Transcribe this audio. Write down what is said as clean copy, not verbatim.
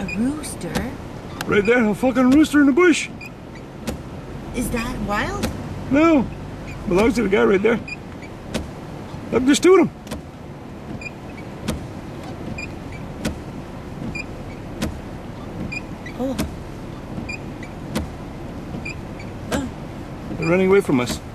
rooster? Right there, a fucking rooster in the bush. Is that wild? No, belongs to the guy right there. Look, there's two of them. Oh. They're running away from us.